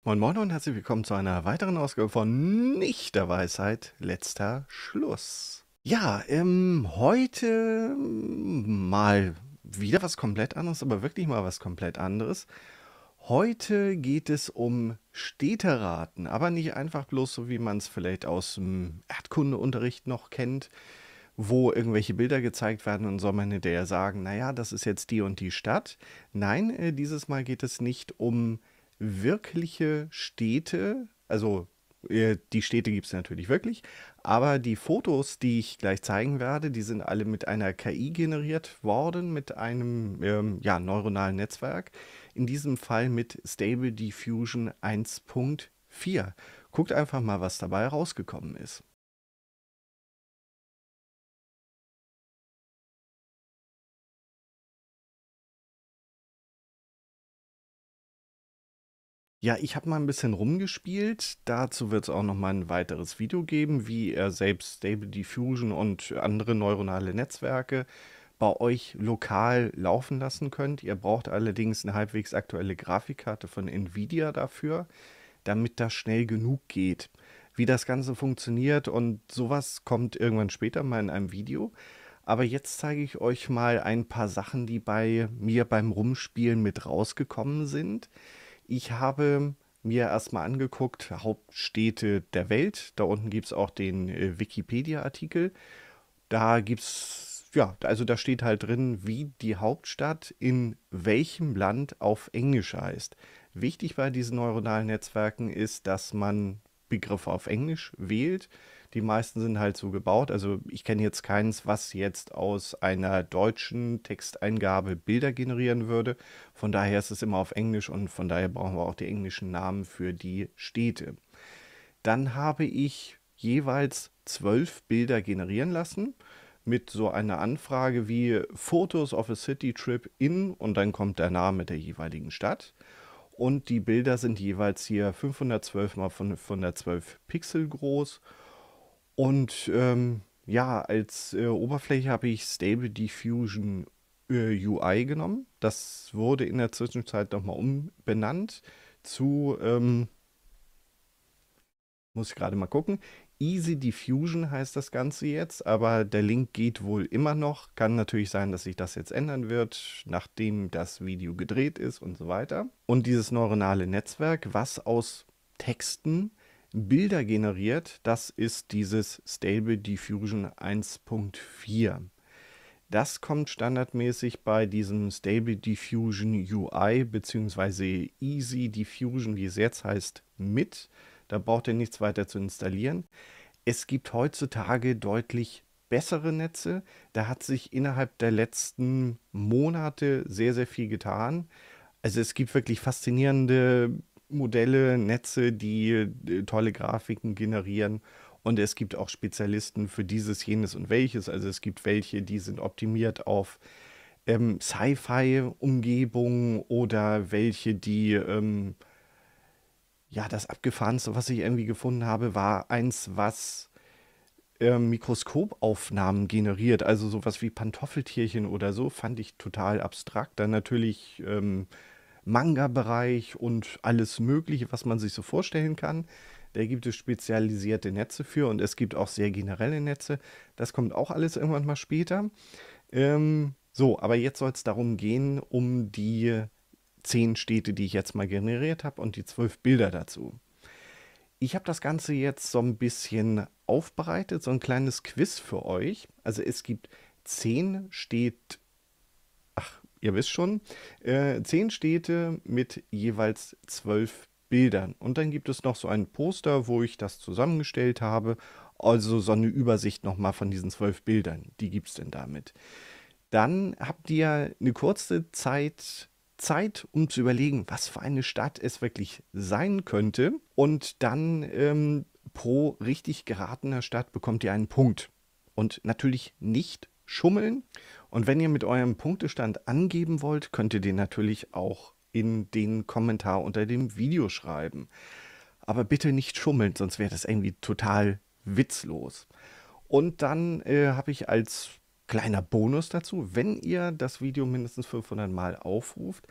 Moin Moin und herzlich willkommen zu einer weiteren Ausgabe von Nicht der Weisheit, letzter Schluss. Ja, heute mal wieder was komplett anderes, aber wirklich mal was komplett anderes. Heute geht es um Städteraten, aber nicht einfach bloß so, wie man es vielleicht aus dem Erdkundeunterricht noch kennt, wo irgendwelche Bilder gezeigt werden und soll man hinterher sagen, naja, das ist jetzt die und die Stadt. Nein, dieses Mal geht es nicht um wirkliche Städte, also die Städte gibt es natürlich wirklich, aber die Fotos, die ich gleich zeigen werde, die sind alle mit einer KI generiert worden, mit einem ja, neuronalen Netzwerk. In diesem Fall mit Stable Diffusion 1.4. Guckt einfach mal, was dabei rausgekommen ist. Ja, ich habe mal ein bisschen rumgespielt. Dazu wird es auch noch mal ein weiteres Video geben, wie ihr selbst Stable Diffusion und andere neuronale Netzwerke bei euch lokal laufen lassen könnt. Ihr braucht allerdings eine halbwegs aktuelle Grafikkarte von Nvidia dafür, damit das schnell genug geht. Wie das Ganze funktioniert und sowas kommt irgendwann später mal in einem Video. Aber jetzt zeige ich euch mal ein paar Sachen, die bei mir beim Rumspielen mit rausgekommen sind. Ich habe mir erstmal angeguckt, Hauptstädte der Welt. Da unten gibt es auch den Wikipedia-Artikel. Da gibt's, ja, also da steht halt drin, wie die Hauptstadt in welchem Land auf Englisch heißt. Wichtig bei diesen neuronalen Netzwerken ist, dass man Begriffe auf Englisch wählt. Die meisten sind halt so gebaut. Also ich kenne jetzt keins, was jetzt aus einer deutschen Texteingabe Bilder generieren würde. Von daher ist es immer auf Englisch und von daher brauchen wir auch die englischen Namen für die Städte. Dann habe ich jeweils 12 Bilder generieren lassen mit so einer Anfrage wie Photos of a City Trip in und dann kommt der Name der jeweiligen Stadt. Und die Bilder sind jeweils hier 512 mal 512 Pixel groß. Und ja, als Oberfläche habe ich Stable Diffusion UI genommen. Das wurde in der Zwischenzeit nochmal umbenannt zu muss ich gerade mal gucken. Easy Diffusion heißt das Ganze jetzt, aber der Link geht wohl immer noch. Kann natürlich sein, dass sich das jetzt ändern wird, nachdem das Video gedreht ist und so weiter. Und dieses neuronale Netzwerk, was aus Texten Bilder generiert, das ist dieses Stable Diffusion 1.4. Das kommt standardmäßig bei diesem Stable Diffusion UI bzw. Easy Diffusion, wie es jetzt heißt, mit. Da braucht ihr nichts weiter zu installieren. Es gibt heutzutage deutlich bessere Netze. Da hat sich innerhalb der letzten Monate sehr, sehr viel getan. Also es gibt wirklich faszinierende Modelle, Netze, die tolle Grafiken generieren. Und es gibt auch Spezialisten für dieses, jenes und welches. Also es gibt welche, die sind optimiert auf Sci-Fi-Umgebungen oder welche, die ja, das Abgefahrenste, was ich irgendwie gefunden habe, war eins, was Mikroskopaufnahmen generiert. Also sowas wie Pantoffeltierchen oder so, fand ich total abstrakt. Dann natürlich Manga-Bereich und alles Mögliche, was man sich so vorstellen kann. Da gibt es spezialisierte Netze für und es gibt auch sehr generelle Netze. Das kommt auch alles irgendwann mal später. So, aber jetzt soll es darum gehen, um die 10 Städte, die ich jetzt mal generiert habe und die 12 Bilder dazu. Ich habe das Ganze jetzt so ein bisschen aufbereitet, so ein kleines Quiz für euch. Also es gibt 10 Städte, ihr wisst schon, 10 Städte mit jeweils 12 Bildern. Und dann gibt es noch so ein Poster, wo ich das zusammengestellt habe. Also so eine Übersicht nochmal von diesen 12 Bildern. Die gibt es denn damit. Dann habt ihr eine kurze Zeit, um zu überlegen, was für eine Stadt es wirklich sein könnte. Und dann pro richtig geratener Stadt bekommt ihr einen Punkt. Und natürlich nicht schummeln. Und wenn ihr mit eurem Punktestand angeben wollt, könnt ihr den natürlich auch in den Kommentar unter dem Video schreiben. Aber bitte nicht schummeln, sonst wäre das irgendwie total witzlos. Und dann habe ich als kleiner Bonus dazu, wenn ihr das Video mindestens 500 Mal aufruft,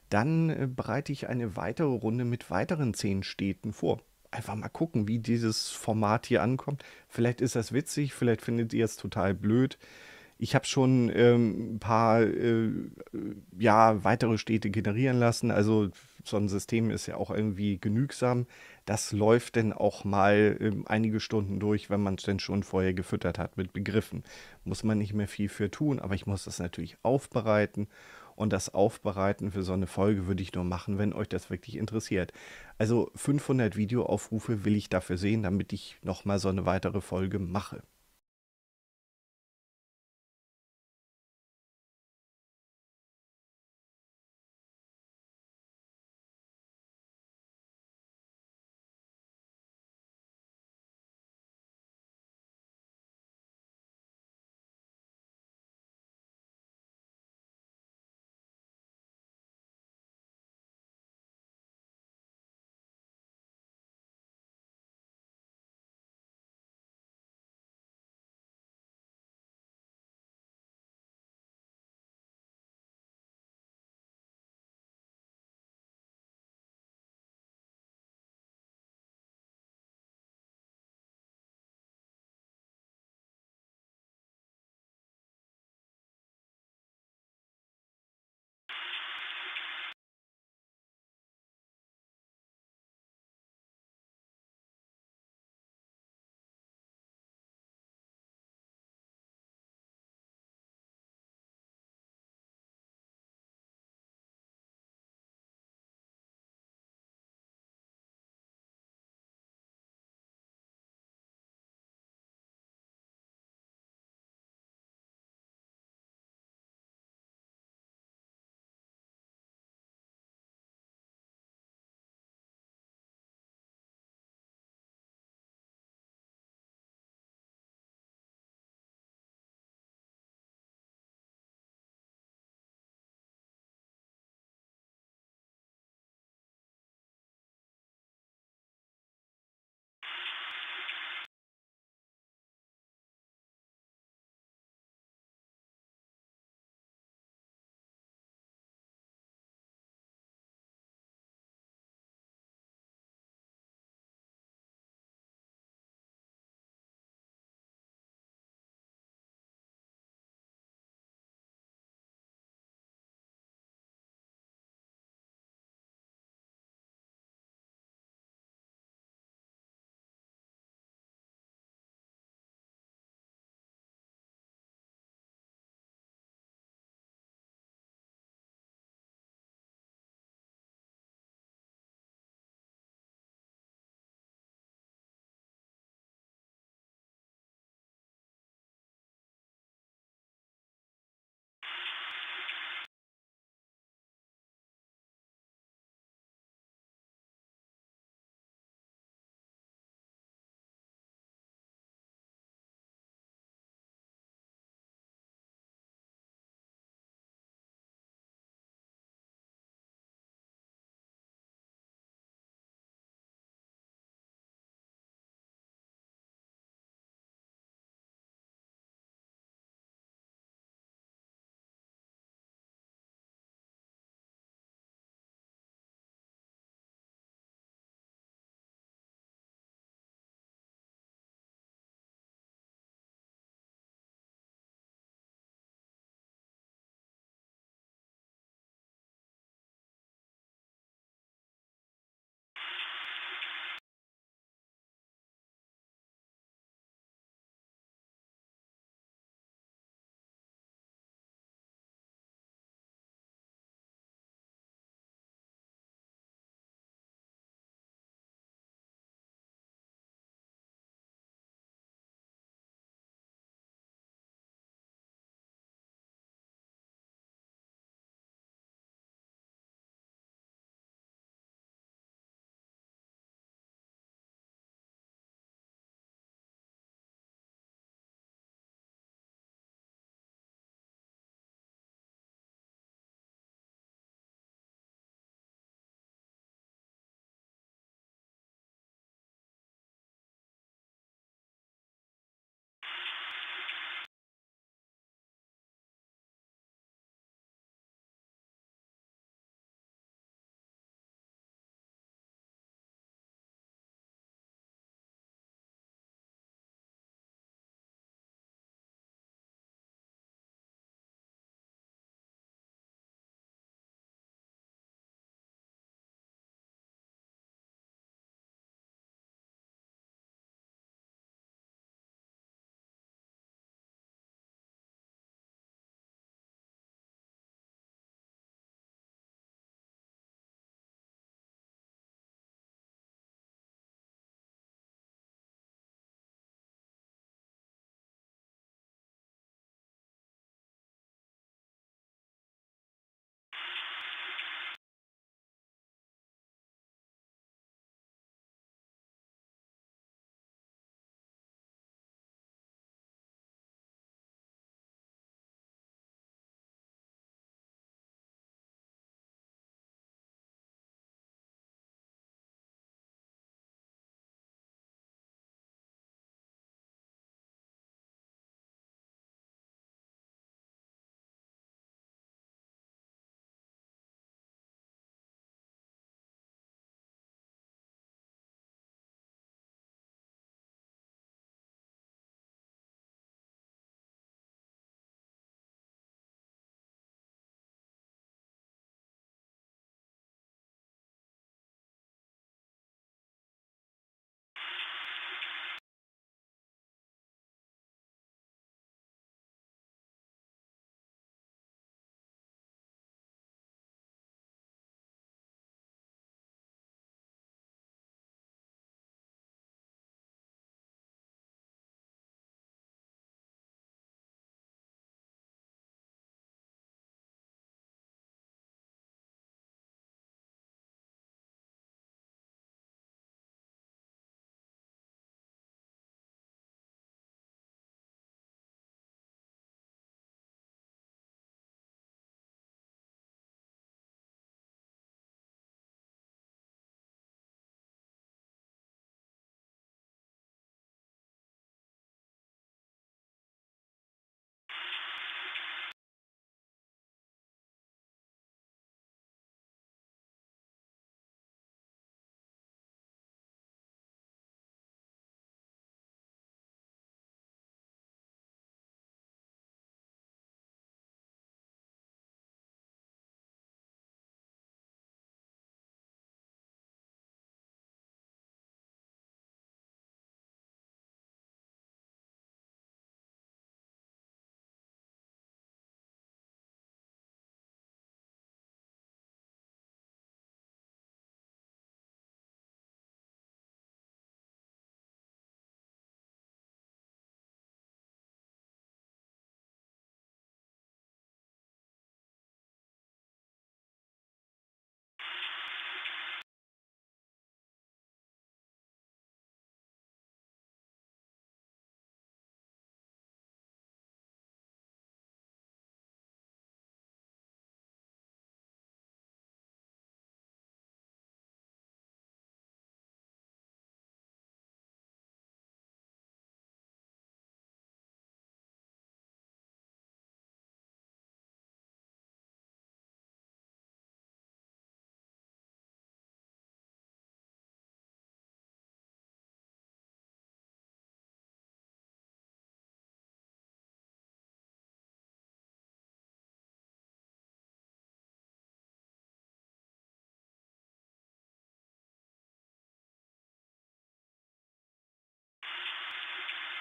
Dann bereite ich eine weitere Runde mit weiteren 10 Städten vor. Einfach mal gucken, wie dieses Format hier ankommt. Vielleicht ist das witzig, vielleicht findet ihr es total blöd. Ich habe schon ein paar ja, weitere Städte generieren lassen. Also so ein System ist ja auch irgendwie genügsam. Das läuft dann auch mal einige Stunden durch, wenn man es denn schon vorher gefüttert hat mit Begriffen. Muss man nicht mehr viel für tun, aber ich muss das natürlich aufbereiten. Und das Aufbereiten für so eine Folge würde ich nur machen, wenn euch das wirklich interessiert. Also 500 Videoaufrufe will ich dafür sehen, damit ich nochmal so eine weitere Folge mache.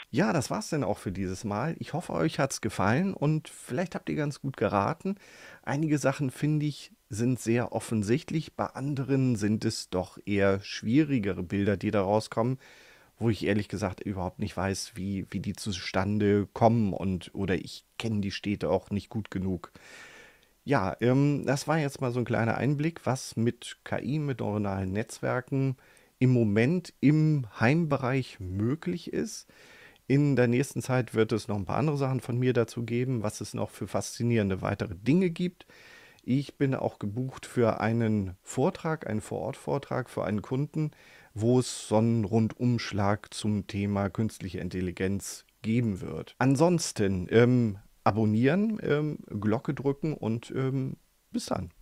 Ja, das war's dann auch für dieses Mal. Ich hoffe, euch hat's gefallen und vielleicht habt ihr ganz gut geraten. Einige Sachen, finde ich, sind sehr offensichtlich, bei anderen sind es doch eher schwierigere Bilder, die da rauskommen, wo ich ehrlich gesagt überhaupt nicht weiß, wie die zustande kommen und oder ich kenne die Städte auch nicht gut genug. Ja, das war jetzt mal so ein kleiner Einblick, was mit KI, mit neuronalen Netzwerken im Moment im Heimbereich möglich ist. In der nächsten Zeit wird es noch ein paar andere Sachen von mir dazu geben, was es noch für faszinierende weitere Dinge gibt. Ich bin auch gebucht für einen Vortrag, einen Vorortvortrag für einen Kunden, wo es so einen Rundumschlag zum Thema künstliche Intelligenz geben wird. Ansonsten abonnieren, Glocke drücken und bis dann.